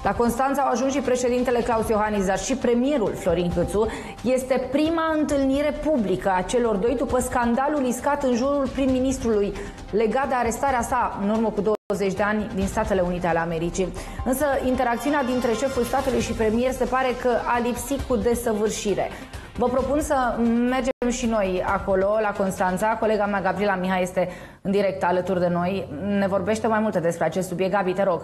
La Constanța au ajuns și președintele Klaus Iohannis, dar și premierul Florin Câțu. Este prima întâlnire publică a celor doi după scandalul iscat în jurul prim-ministrului legat de arestarea sa în urmă cu 20 de ani din Statele Unite ale Americii. Însă interacțiunea dintre șeful statului și premier se pare că a lipsit cu desăvârșire. Vă propun să mergem și noi acolo, la Constanța. Colega mea, Gabriela Mihai, este în direct alături de noi. Ne vorbește mai multe despre acest subiect. Gabi, te rog.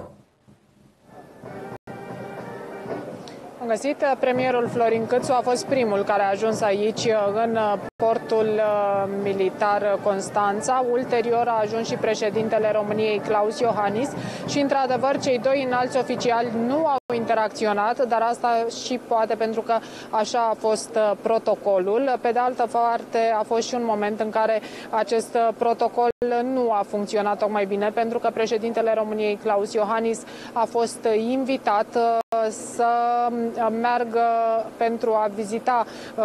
Am găsit. Premierul Florin Câțu a fost primul care a ajuns aici în portul militar Constanța. Ulterior a ajuns și președintele României Klaus Iohannis și, într-adevăr, cei doi înalți oficiali nu au interacționat, dar asta și poate pentru că așa a fost protocolul. Pe de altă parte, a fost și un moment în care acest protocol nu a funcționat tocmai bine, pentru că președintele României Klaus Iohannis a fost invitat să meargă pentru a vizita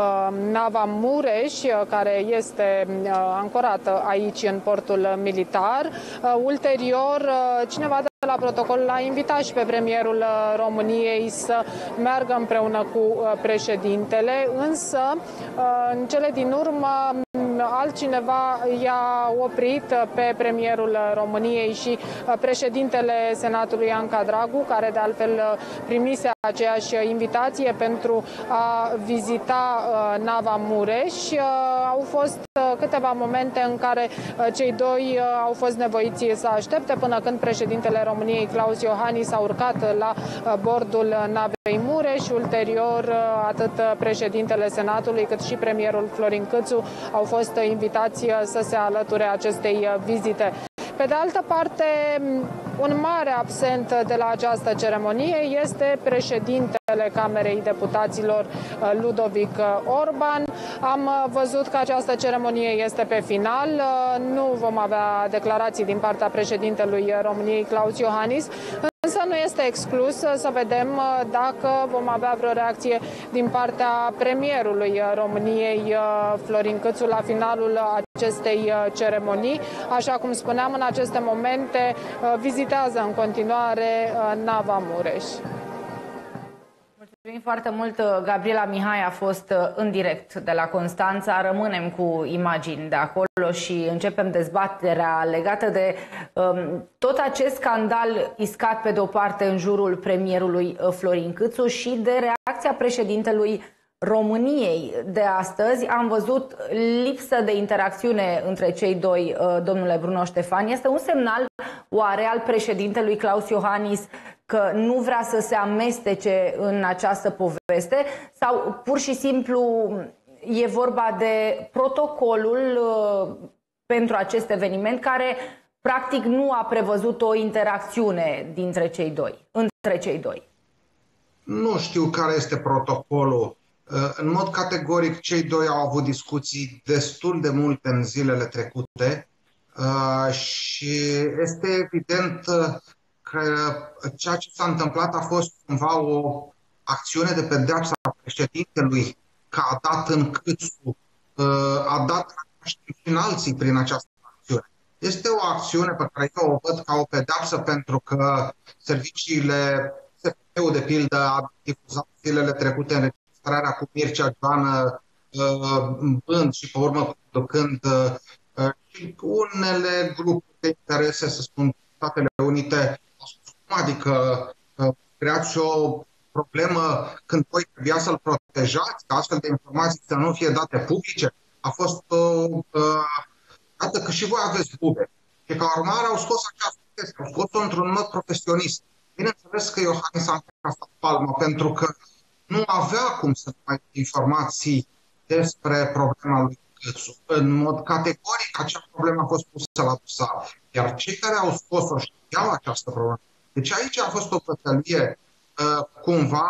nava Mureș, care este ancorată aici în portul militar. Ulterior, cineva de la protocol l-a invitat și pe premierul României să meargă împreună cu președintele, însă în cele din urmă altcineva i-a oprit pe premierul României și președintele Senatului Anca Dragu, care de altfel primise aceeași invitație pentru a vizita nava Mureș. Au fost câteva momente în care cei doi au fost nevoiți să aștepte până când președintele României Klaus Iohannis a urcat la bordul navei Mureș. Ulterior, atât președintele Senatului cât și premierul Florin Câțu au fost invitați să se alăture acestei vizite. Pe de altă parte, un mare absent de la această ceremonie este președintele Camerei Deputaților, Ludovic Orban. Am văzut că această ceremonie este pe final. Nu vom avea declarații din partea președintelui României, Klaus Iohannis, însă nu este exclus să vedem dacă vom avea vreo reacție din partea premierului României, Florin Câțu, la finalul acestei ceremonii. Așa cum spuneam, în aceste momente vizitează în continuare nava Mureș. Mulțumim foarte mult. Gabriela Mihai a fost în direct de la Constanța. Rămânem cu imagini de acolo și începem dezbaterea legată de tot acest scandal iscat pe de-o parte în jurul premierului Florin Câțu și de reacția președintelui României de astăzi. Am văzut lipsă de interacțiune între cei doi, domnule Bruno Ștefan. Este un semnal oare al președintelui Klaus Iohannis că nu vrea să se amestece în această poveste, sau pur și simplu e vorba de protocolul pentru acest eveniment care practic nu a prevăzut o interacțiune dintre cei doi, între cei doi? Nu știu care este protocolul. În mod categoric, cei doi au avut discuții destul de multe în zilele trecute și este evident că ceea ce s-a întâmplat a fost cumva o acțiune de pedeapsă a președintelui, că a dat în Câțu, a dat și în alții prin această acțiune. Este o acțiune pe care eu o văd ca o pedeapsă pentru că serviciile SFP-ul, de pildă, a difuzat zilele trecute înregistrarea cu Mircea Joană bând și pe urmă conducând și unele grupuri de interese, să spun, Statele Unite. Adică creați o problemă când voi trebuia să-l protejați, ca astfel de informații să nu fie date publice. A fost iată că și voi aveți bube. Și ca urmare au scos această chestie, au scos-o într-un mod profesionist. Bineînțeles că Iohannis a încasat palma, pentru că nu avea cum să mai informații despre problema lui Câțu. În mod categoric, acea problemă a fost pusă la dosar. Iar cei care au scos-o știau această problemă. Deci aici a fost o bătălie cumva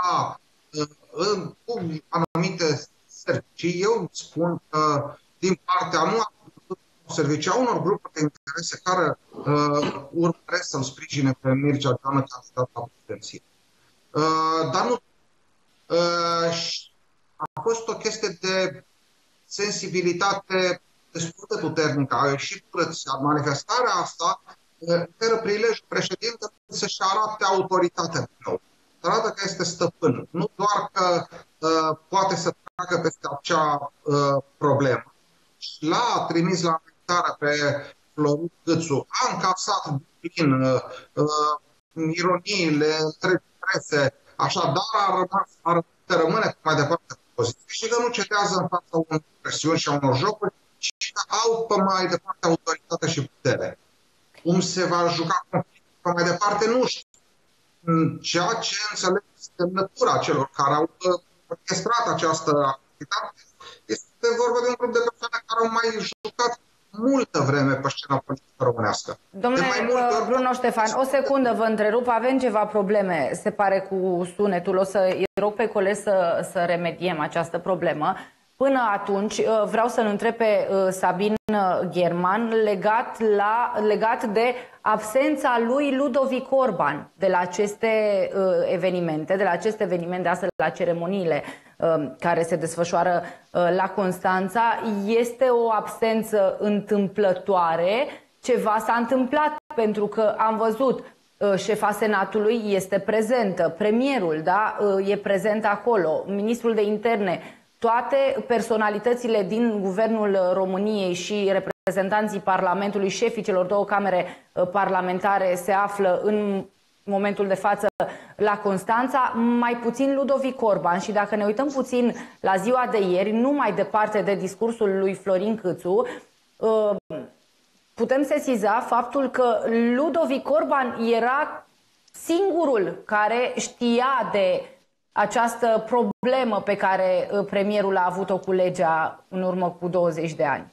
cu anumite servicii. Eu spun că din partea nu a servicii a unor grupuri de interese care urmăresc să-l sprijine pe Mircea Joană candidat la președinție. Dar nu. A fost o chestie de sensibilitate destul de puternică. A ieșit manifestarea asta oferă prilejul președintelui să-și arate autoritatea din nou. demonstrează că este stăpân. Nu doar că poate să treacă peste acea problemă. L-a trimis la amenințare pe Florin Câțu, a încasat din ironiile întregi prese, așadar ar rămâne mai departe pe poziție și că nu cedează în fața unor presiuni și a unor jocuri și că au pe mai departe autoritate și putere. Cum se va juca conflictul pe mai departe, nu știu. Ceea ce înțeleg este natura celor care au orchestrat această activitate. Este vorba de un grup de persoane care au mai jucat multă vreme pe scena politică românească. Domnule Bruno Ștefan, o secundă vă întrerup, avem ceva probleme, se pare, cu sunetul. O să-i rog pe colegi să remediem această problemă. Până atunci, vreau să-l întreb pe Sabin Gherman legat de absența lui Ludovic Orban de la aceste evenimente, de astăzi, la ceremoniile care se desfășoară la Constanța. Este o absență întâmplătoare? Ceva s-a întâmplat, pentru că am văzut șefa Senatului este prezentă, premierul, da, e prezent acolo, ministrul de interne. Toate personalitățile din Guvernul României și reprezentanții Parlamentului, șefii celor două camere parlamentare se află în momentul de față la Constanța, mai puțin Ludovic Orban. Și dacă ne uităm puțin la ziua de ieri, nu mai departe de discursul lui Florin Câțu, putem sesiza faptul că Ludovic Orban era singurul care știa de această problemă pe care premierul a avut-o cu legea în urmă cu 20 de ani.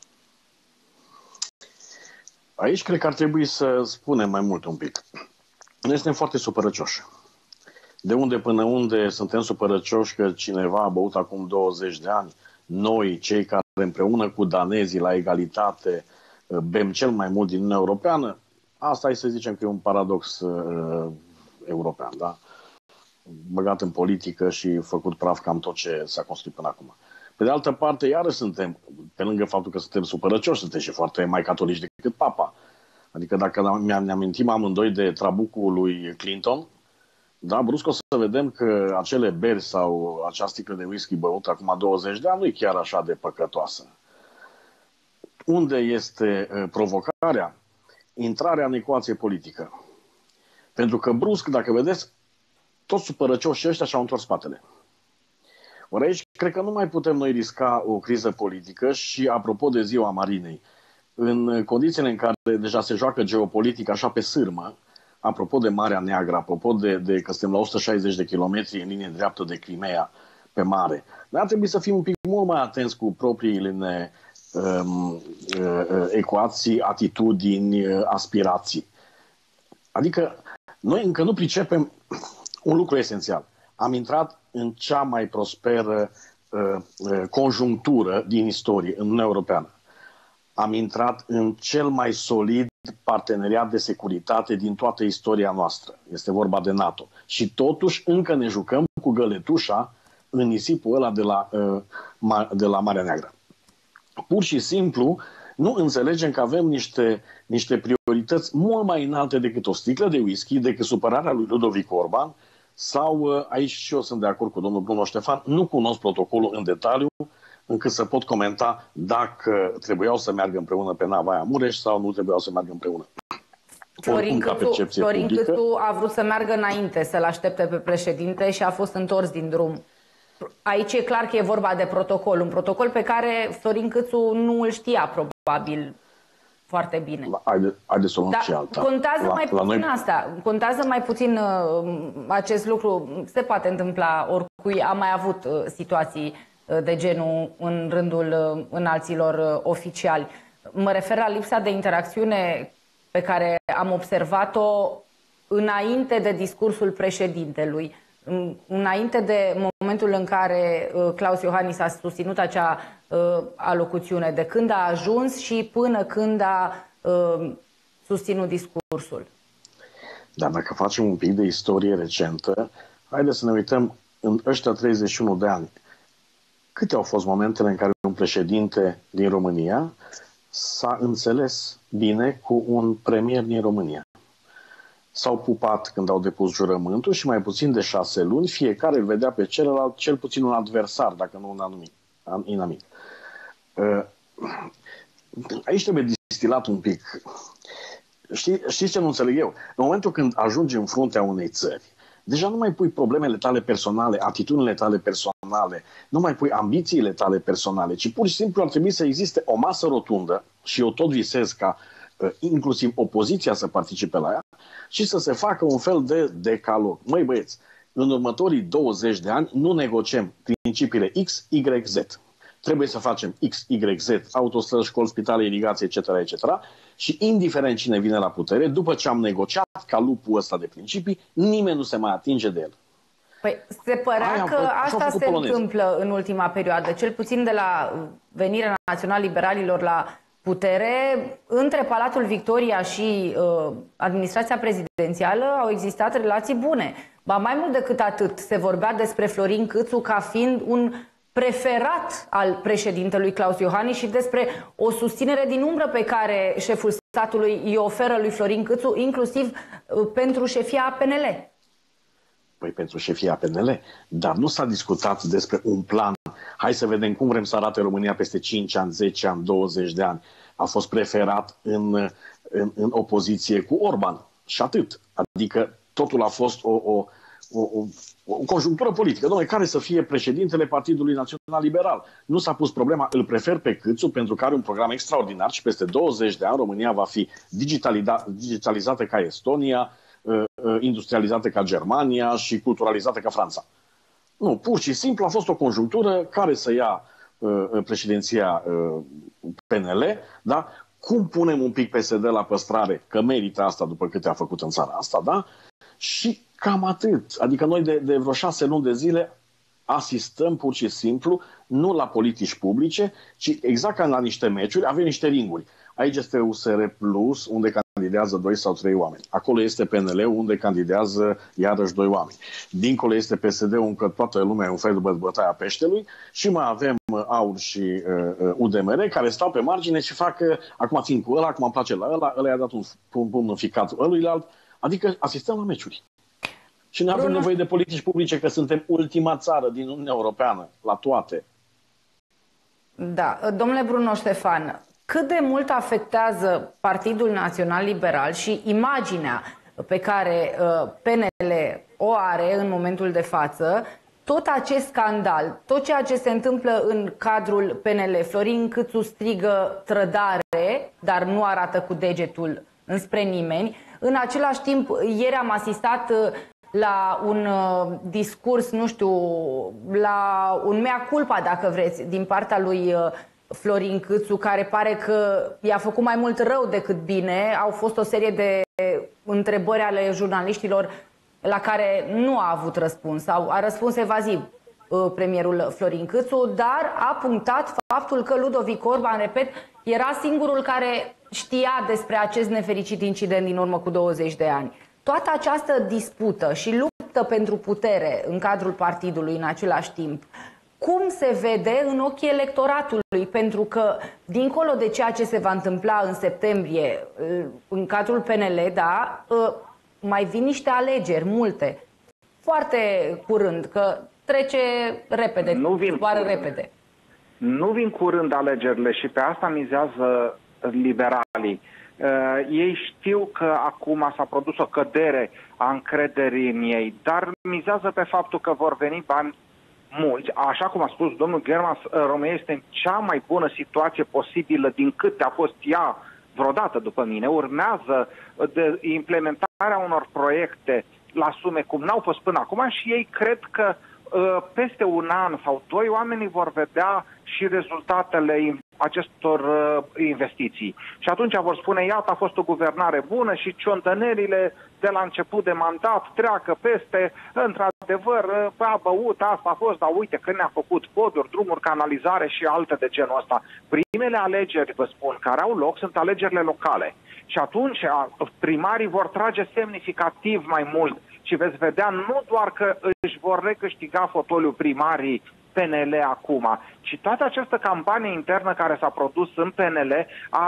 Aici cred că ar trebui să spunem mai mult un pic. Noi suntem foarte supărăcioși. De unde până unde suntem supărăcioși că cineva a băut acum 20 de ani, noi, cei care împreună cu danezii la egalitate bem cel mai mult din Uniunea Europeană, asta e, să zicem, că e un paradox european, da? Băgat în politică și făcut praf cam tot ce s-a construit până acum. Pe de altă parte, iarăși suntem, pe lângă faptul că suntem supărăcioși, suntem și foarte mai catolici decât Papa. Adică dacă ne amintim amândoi de trabucul lui Clinton, da, brusc o să vedem că acele beri sau acea sticlă de whisky băută acum 20 de ani nu e chiar așa de păcătoasă. Unde este provocarea? Intrarea în ecuație politică. Pentru că brusc, dacă vedeți, toți supărăcioșii ăștia și-au întors spatele. Ori aici, cred că nu mai putem noi risca o criză politică și, apropo de ziua Marinei, în condițiile în care deja se joacă geopolitic așa pe sârmă, apropo de Marea Neagră, apropo de că suntem la 160 de kilometri în linie dreaptă de Crimea pe mare, noi ar trebui să fim un pic mult mai atenți cu propriile ecuații, atitudini, aspirații. Adică noi încă nu pricepem un lucru esențial. Am intrat în cea mai prosperă conjunctură din istorie, în Uniunea Europeană. Am intrat în cel mai solid parteneriat de securitate din toată istoria noastră. Este vorba de NATO. Și totuși încă ne jucăm cu găletușa în nisipul ăla de la Marea Neagră. Pur și simplu nu înțelegem că avem niște priorități mult mai înalte decât o sticlă de whisky, decât supărarea lui Ludovic Orban, sau, aici și eu sunt de acord cu domnul Bruno Ștefan, nu cunosc protocolul în detaliu, încât să pot comenta dacă trebuiau să meargă împreună pe nava aia Mureș sau nu trebuiau să meargă împreună. Florin Câțu a vrut să meargă înainte, să-l aștepte pe președinte și a fost întors din drum. Aici e clar că e vorba de protocol, un protocol pe care Florin Câțu nu îl știa probabil foarte bine. Haideți să o luăm și alta. Contează mai puțin asta. Contează mai puțin acest lucru. Se poate întâmpla oricui. Am mai avut situații de genul în rândul înalților oficiali. Mă refer la lipsa de interacțiune pe care am observat-o înainte de discursul președintelui, înainte de momentul în care Claus Iohannis a susținut acea alocuțiune, de când a ajuns și până când a susținut discursul. Dar dacă facem un pic de istorie recentă, haideți să ne uităm în ăștia 31 de ani. Câte au fost momentele în care un președinte din România s-a înțeles bine cu un premier din România? s-au pupat când au depus jurământul și mai puțin de 6 luni fiecare îl vedea pe celălalt cel puțin un adversar, dacă nu un inamic. Aici trebuie distilat un pic. Știți ce nu înțeleg eu? În momentul când ajungi în fruntea unei țări, deja nu mai pui problemele tale personale, atitudinile tale personale, nu mai pui ambițiile tale personale, ci pur și simplu ar trebui să existe o masă rotundă, și eu tot visez ca inclusiv opoziția să participe la ea, și să se facă un fel de decalog. Măi băieți, în următorii 20 de ani nu negociem principiile X, Y, Z. Trebuie să facem X, Y, Z, autostrăzi, școli, spitale, irigație, etc., etc. Și indiferent cine vine la putere, după ce am negociat calupul ăsta de principii, nimeni nu se mai atinge de el. Păi se părea că asta se întâmplă în ultima perioadă, cel puțin de la venirea național-liberalilor la putere. Între Palatul Victoria și administrația prezidențială au existat relații bune. Ba mai mult decât atât, se vorbea despre Florin Câțu ca fiind un preferat al președintelui Klaus Iohannis și despre o susținere din umbră pe care șeful statului îi oferă lui Florin Câțu, inclusiv pentru șefia PNL. Păi pentru șefia PNL, dar nu s-a discutat despre un plan. Hai să vedem cum vrem să arate România peste 5 ani, 10 ani, 20 de ani. A fost preferat în opoziție cu Orban și atât. Adică totul a fost o conjunctură politică. Dom'le, care să fie președintele Partidului Național Liberal? Nu s-a pus problema, îl prefer pe Câțu pentru că are un program extraordinar și peste 20 de ani România va fi digitalizată ca Estonia, industrializată ca Germania și culturalizată ca Franța. Nu, pur și simplu a fost o conjunctură care să ia președinția PNL, da? Cum punem un pic PSD la păstrare, că merită asta după câte a făcut în țara asta, da? Și cam atât. Adică noi de vreo 6 luni de zile asistăm pur și simplu nu la politici publice, ci exact ca la niște meciuri, avem niște ringuri. Aici este USR Plus, unde candidează 2 sau 3 oameni. Acolo este PNL, unde candidează iarăși 2 oameni. Dincolo este PSD-ul, încă toată lumea e un fel de bătaia peștelui și mai avem AUR și UDMR care stau pe margine și fac, acum țin cu ăla, acum îmi place la ăla i-a dat un pumn în ficat ăluilalt. Adică asistăm la meciuri. Și ne avem nevoie de politici publice, că suntem ultima țară din Uniunea Europeană la toate. Da. Domnule Bruno Ștefan, cât de mult afectează Partidul Național Liberal și imaginea pe care PNL o are în momentul de față tot acest scandal, tot ceea ce se întâmplă în cadrul PNL? Florin Câțu strigă trădare, dar nu arată cu degetul înspre nimeni. În același timp, ieri am asistat la un discurs, nu știu, la un mea culpa, dacă vreți, din partea lui Florin Câțu, care pare că i-a făcut mai mult rău decât bine. Au fost o serie de întrebări ale jurnaliștilor la care nu a avut răspuns, sau a răspuns evaziv premierul Florin Câțu, dar a punctat faptul că Ludovic Orban, repet, era singurul care știa despre acest nefericit incident din urmă cu 20 de ani. Toată această dispută și luptă pentru putere în cadrul partidului în același timp, cum se vede în ochii electoratului? Pentru că, dincolo de ceea ce se va întâmpla în septembrie în cadrul PNL, da, mai vin niște alegeri, multe, foarte curând, că trece repede, doar repede. Nu vin curând alegerile și pe asta mizează liberalii. Ei știu că acum s-a produs o cădere a încrederii în ei, dar mizează pe faptul că vor veni bani mulți. Așa cum a spus domnul Germans, România este în cea mai bună situație posibilă din câte a fost ea vreodată după mine. Urmează de implementarea unor proiecte la sume cum n-au fost până acum și ei cred că peste un an sau 2 oamenii vor vedea și rezultatele acestor investiții. Și atunci vor spune, iată, a fost o guvernare bună și ciontănerile de la început de mandat treacă peste, într-adevăr, a băut, asta a fost, dar uite că ne-a făcut poduri, drumuri, canalizare și alte de genul ăsta. Primele alegeri, vă spun, care au loc, sunt alegerile locale. Și atunci primarii vor trage semnificativ mai mult și veți vedea nu doar că își vor recâștiga fotoliul primarii PNL acum, ci toată această campanie internă care s-a produs în PNL a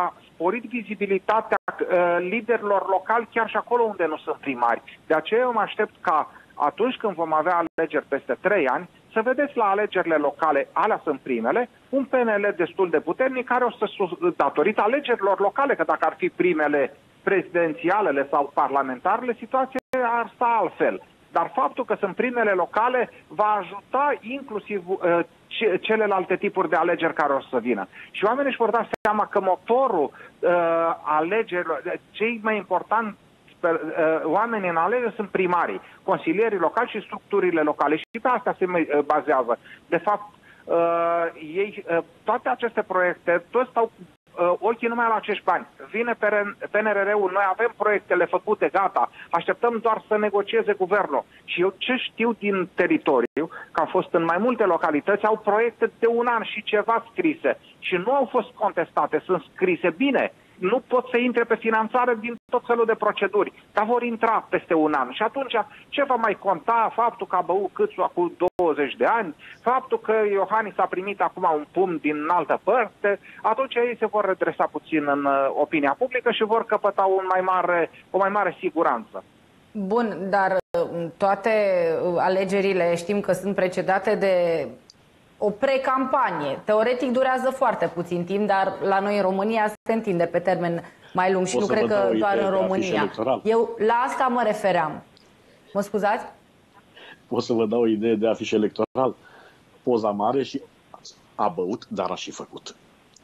sporit vizibilitatea liderilor locali chiar și acolo unde nu sunt primari. De aceea eu mă aștept ca atunci când vom avea alegeri peste 3 ani, să vedeți la alegerile locale, alea sunt primele, un PNL destul de puternic care o să, datorită alegerilor locale, că dacă ar fi primele prezidențialele sau parlamentarele, situația ar sta altfel. Dar faptul că sunt primele locale va ajuta inclusiv celelalte tipuri de alegeri care o să vină. Și oamenii își vor da seama că motorul alegerilor, cei mai importanti oamenii în alegeri sunt primarii, consilierii locali și structurile locale. Și pe asta se bazează. De fapt, ei, toate aceste proiecte, toți stau ochii numai la acești bani. Vine PNRR-ul, noi avem proiectele făcute, gata, așteptăm doar să negocieze guvernul. Și eu ce știu din teritoriu, că am fost în mai multe localități, au proiecte de 1 an și ceva scrise și nu au fost contestate, sunt scrise bine. Nu pot să intre pe finanțare din tot felul de proceduri, dar vor intra peste 1 an. Și atunci, ce va mai conta faptul că a băut Câțu acum 20 de ani, faptul că Iohannis a primit acum un pumn din altă parte, atunci ei se vor redresa puțin în opinia publică și vor căpăta o mai mare siguranță. Bun, dar toate alegerile știm că sunt precedate de o precampanie. Teoretic durează foarte puțin timp, dar la noi în România se întinde pe termen mai lung și nu cred că doar în România. Eu la asta mă refeream. Mă scuzați? Pot să vă dau o idee de afiș electoral? Poza mare și a băut, dar a și făcut.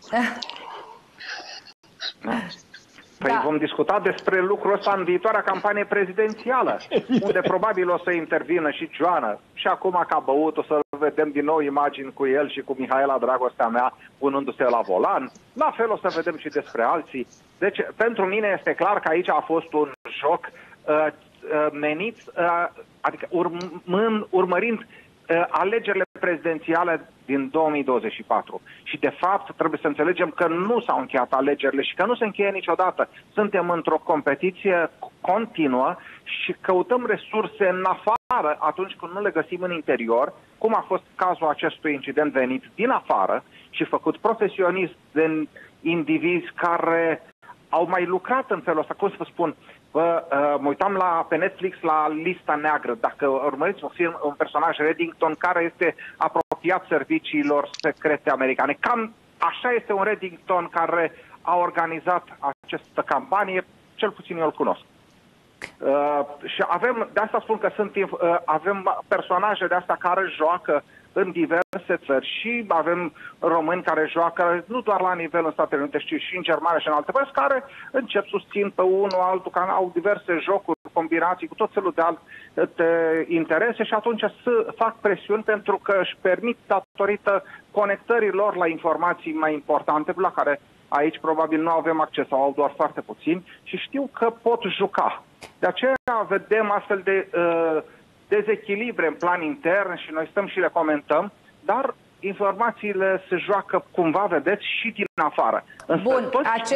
Păi vom discuta despre lucrul ăsta în viitoarea campanie prezidențială, unde probabil o să intervină și Joana. Și acum că a băut, o să vedem din nou imagini cu el și cu Mihaela, dragostea mea, punându-se la volan. La fel o să vedem și despre alții. Deci, pentru mine este clar că aici a fost un joc menit, adică urmărind alegerile prezidențiale din 2024. Și de fapt trebuie să înțelegem că nu s-au încheiat alegerile și că nu se încheie niciodată. Suntem într-o competiție continuă și căutăm resurse în afară atunci când nu le găsim în interior, cum a fost cazul acestui incident venit din afară și făcut profesionist de indivizi care au mai lucrat în felul ăsta, cum să vă spun. Mă uitam pe Netflix la Lista Neagră. Dacă urmăriți un personaj, Reddington, care este apropiat serviciilor secrete americane. Cam așa este un Reddington care a organizat această campanie, cel puțin eu îl cunosc. Și de asta spun că avem personaje de astea care joacă în diverse țări și avem români care joacă nu doar la nivel în Statele Unite, ci și în Germania și în alte părți, care încep susțin pe unul altul, care au diverse jocuri, combinații cu tot felul de alte interese și atunci să fac presiuni pentru că își permit, datorită conectării lor la informații mai importante, la care aici probabil nu avem acces sau au doar foarte puțin și știu că pot juca. De aceea vedem astfel de dezechilibre în plan intern și noi stăm și le comentăm, dar informațiile se joacă, cumva vedeți, și din afară. Bun,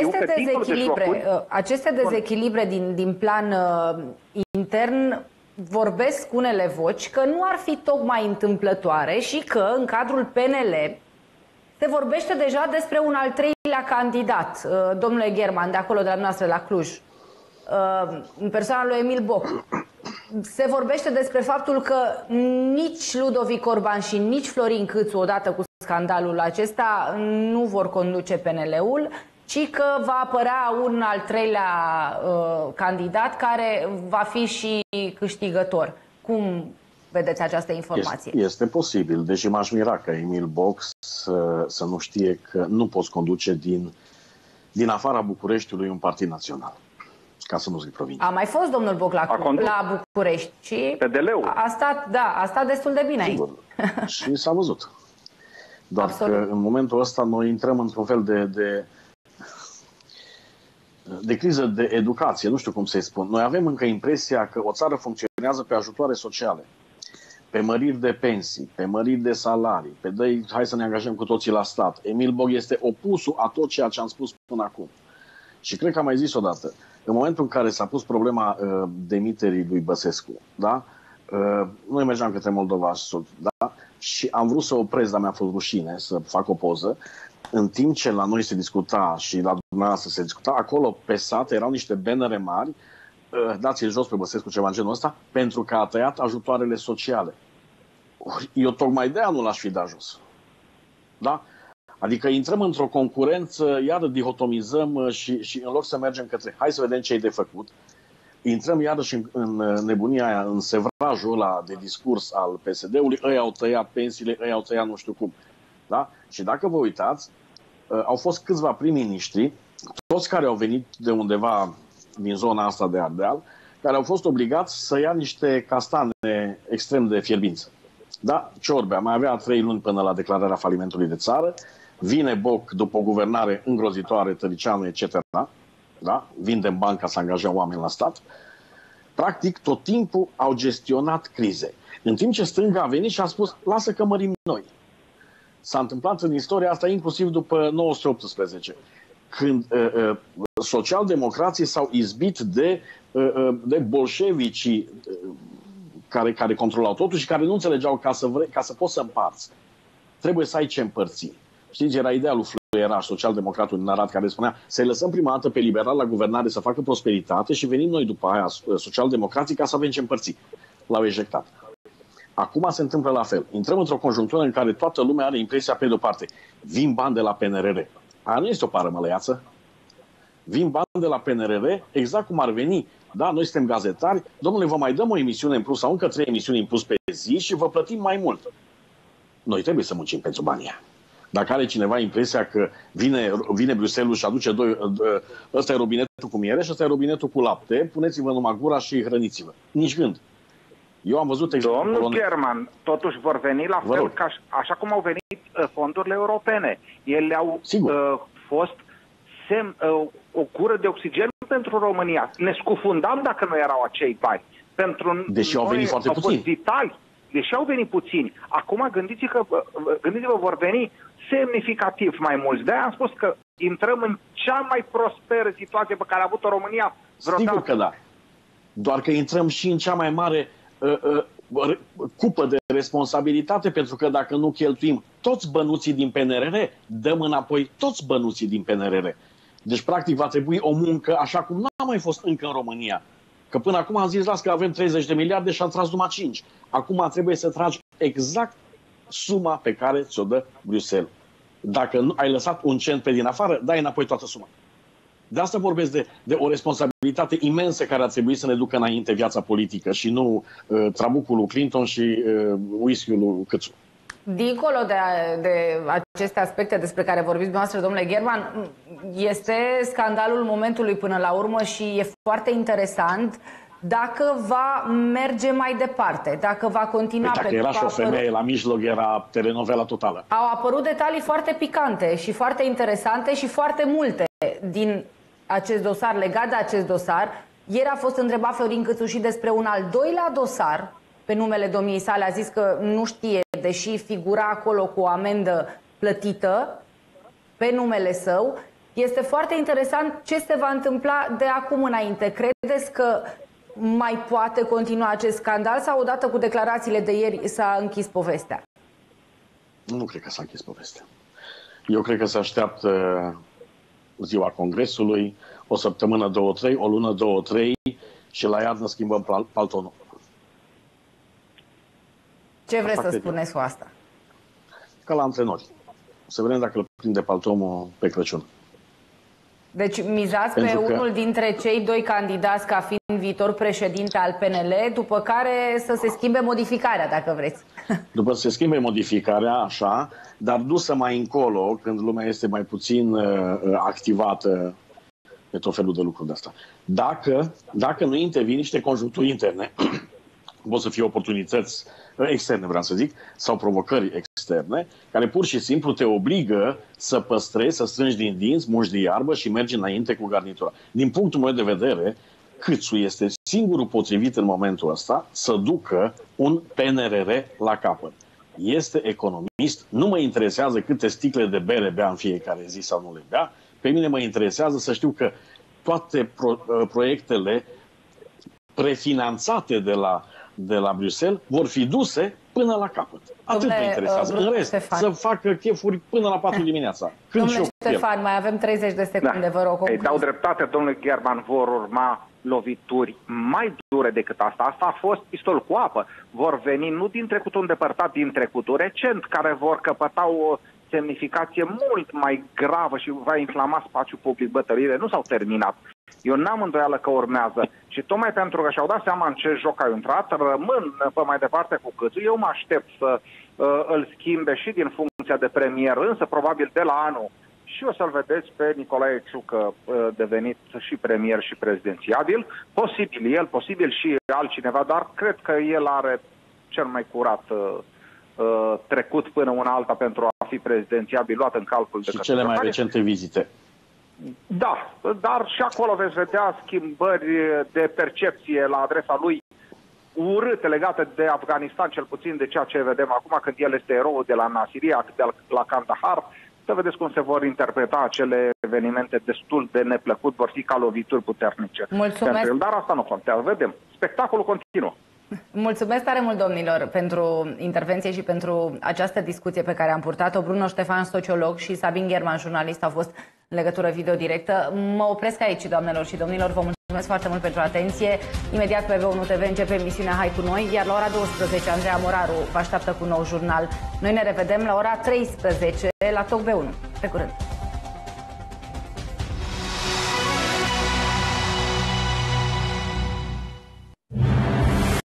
aceste dezechilibre din plan intern vorbesc unele voci că nu ar fi tocmai întâmplătoare și că în cadrul PNL se vorbește deja despre un al 3-lea candidat, domnule German, de acolo de la noastră, la Cluj, în persoana lui Emil Boc. Se vorbește despre faptul că nici Ludovic Orban și nici Florin Câțu, odată cu scandalul acesta, nu vor conduce PNL-ul, ci că va apărea un al 3-lea candidat care va fi și câștigător. Cum vedeți această informație? Este posibil, deși m-aș mira că Emil Boc să nu știe că nu poți conduce din afara Bucureștiului un partid național. Ca să nu zic provincie. A mai fost domnul Boc la București și a stat destul de bine aici. Și s-a văzut. Doar Absolut. Că în momentul ăsta noi intrăm într-un fel de criză de educație, nu știu cum să-i spun. Noi avem încă impresia că o țară funcționează pe ajutoare sociale, pe măriri de pensii, pe măriri de salarii, hai să ne angajăm cu toții la stat. Emil Boc este opusul a tot ceea ce am spus până acum. Și cred că am mai zis odată, în momentul în care s-a pus problema demiterii lui Băsescu, da? Noi mergeam către Moldova Sud, da? Și am vrut să opresc, dar mi-a fost rușine să fac o poză, în timp ce la noi se discuta și la dumneavoastră se discuta, acolo pe sat erau niște bannere mari, dați-l jos pe Băsescu, ceva în genul ăsta, pentru că a tăiat ajutoarele sociale. Eu tocmai de anul l-aș fi dat jos. Da? Adică intrăm într-o concurență, iară dihotomizăm și în loc să mergem către hai să vedem ce e de făcut, intrăm iarăși în nebunia aia, în sevrajul ăla de discurs al PSD-ului, ăia au tăiat pensiile, ăia au tăiat nu știu cum. Da? Și dacă vă uitați, au fost câțiva prim-ministri, toți care au venit de undeva din zona asta de Ardeal, care au fost obligați să ia niște castane extrem de fierbință. Da? Ciorbea mai avea 3 luni până la declararea falimentului de țară, vine Boc după o guvernare îngrozitoare, Tăricianu, etc. Da? Vindem banca să angajăm oameni la stat. Practic, tot timpul au gestionat crize. În timp ce stânga a venit și a spus, lasă că mărim noi. S-a întâmplat în istoria asta inclusiv după 1918, când socialdemocrații s-au izbit de bolșevicii care controlau totul și care nu înțelegeau ca să poți să împarți. Trebuie să ai ce împărți. Știți, era ideea lui Fluieraș, socialdemocratul din Arad, care spunea să-i lăsăm prima dată pe liberal la guvernare să facă prosperitate și venim noi după aia, socialdemocrații, ca să avem ce împărți. L-au ejectat. Acum se întâmplă la fel. Intrăm într-o conjunctură în care toată lumea are impresia, pe de-o parte, vin bani de la PNRR. Aia nu este o parămălăiață. Vin bani de la PNRR, exact cum ar veni. Da, noi suntem gazetari, domnule, vă mai dăm o emisiune în plus sau încă 3 emisiuni în plus pe zi și vă plătim mai mult. Noi trebuie să muncim pentru banii aia. Dacă are cineva impresia că vine Bruxelles și aduce ăsta e robinetul cu miere și ăsta e robinetul cu lapte, puneți-vă numai gura și hrăniți-vă. Nici gând. Eu am văzut Domnul German, totuși vor veni la fel ca așa cum au venit fondurile europene. Ele au fost o cură de oxigen pentru România. Ne scufundam dacă nu erau acei bani. Deși au venit foarte puțini. Vitali, deși au venit puțini. Acum gândiți-vă, vor veni semnificativ mai mulți. De-aia am spus că intrăm în cea mai prosperă situație pe care a avut-o România vreodată. Sigur că da. Doar că intrăm și în cea mai mare cupă de responsabilitate, pentru că dacă nu cheltuim toți bănuții din PNRR, dăm înapoi toți bănuții din PNRR. Deci, practic, va trebui o muncă așa cum n-a mai fost încă în România. Că până acum am zis, las că avem 30 de miliarde și am tras numai 5. Acum trebuie să tragi exact suma pe care ți-o dă Bruxelles. Dacă nu ai lăsat un cent pe din afară, dai înapoi toată suma. De asta vorbesc de o responsabilitate imensă care ar trebui să ne ducă înainte viața politică și nu trabucul lui Clinton și whisky-ul lui Câțu. Dincolo de aceste aspecte despre care vorbiți dumneavoastră, domnule German, este scandalul momentului până la urmă și e foarte interesant dacă va merge mai departe, dacă va continua. Dacă era și o femeie la mijloc, era telenovela totală. Au apărut detalii foarte picante și foarte interesante și foarte multe din acest dosar, legat de acest dosar. Ieri a fost întrebat Florin Câțu și despre un al doilea dosar pe numele domniei sale. A zis că nu știe, deși figura acolo cu o amendă plătită pe numele său. Este foarte interesant ce se va întâmpla de acum înainte. Credeți că mai poate continua acest scandal sau odată cu declarațiile de ieri s-a închis povestea? Nu cred că s-a închis povestea. Eu cred că se așteaptă ziua Congresului, o săptămână, 2-3, o lună, 2-3 și la iarnă schimbăm paltonul. Ce vreți să spuneți cu asta? Ca la antrenori. Să vedem dacă îl prinde paltomul pe Crăciun. Deci mizați pe unul dintre cei doi candidați ca fiind viitor președinte al PNL, după care să se schimbe modificarea, dacă vreți. După să se schimbe modificarea, așa, dar dusă mai încolo, când lumea este mai puțin activată de tot felul de lucruri de asta. Dacă nu intervin niște conjuncturi interne, pot să fie oportunități externe, vreau să zic, sau provocări externe, care pur și simplu te obligă să păstrezi, să strângi din dinți, muși de iarbă și mergi înainte cu garnitura. Din punctul meu de vedere, Câțu este singurul potrivit în momentul ăsta să ducă un PNRR la capăt. Este economist, nu mă interesează câte sticle de bere bea în fiecare zi sau nu le bea, pe mine mă interesează să știu că toate proiectele prefinanțate de la Bruxelles vor fi duse până la capăt. Atât mă interesează. În rest, Ștefan, să facă chefuri până la 4 dimineața. Domnule Ștefan, mai avem 30 de secunde, vă rog. Îi dau dreptate, domnule German, vor urma lovituri mai dure decât asta. Asta a fost pistol cu apă. Vor veni nu din trecutul îndepărtat, din trecutul recent, care vor căpăta o semnificație mult mai gravă și va inflama spațiul public. Bătăliile nu s-au terminat. Eu n-am îndoială că urmează. Și tocmai pentru că și-au dat seama în ce joc au intrat, rămân pe mai departe cu câțul. Eu mă aștept să îl schimbe și din funcția de premier, însă probabil de la anul. Și o să-l vedeți pe Nicolae Ciucă devenit și premier și prezidențiabil. Posibil el, posibil și altcineva, dar cred că el are cel mai curat trecut până una alta pentru a fi prezidențiabil, luat în calcul de către cele mai recente vizite. Da, dar și acolo veți vedea schimbări de percepție la adresa lui urâte legate de Afganistan, cel puțin de ceea ce vedem acum când el este erou de la Nasiria, de la Kandahar. Să vedeți cum se vor interpreta acele evenimente destul de neplăcut, vor fi ca lovituri puternice. Mulțumesc. Dar asta nu contează, vedem. Spectacolul continuă. Mulțumesc tare mult, domnilor, pentru intervenție și pentru această discuție pe care am purtat-o. Bruno Ștefan, sociolog, și Sabin German, jurnalist, au fost în legătură video directă. Mă opresc aici, doamnelor și domnilor. Vă mulțumesc foarte mult pentru atenție. Imediat pe V1 TV începe emisiunea Hai cu noi, iar la ora 12 Andreea Moraru vă așteaptă cu un nou jurnal. Noi ne revedem la ora 13 la Talk V1. Pe curând!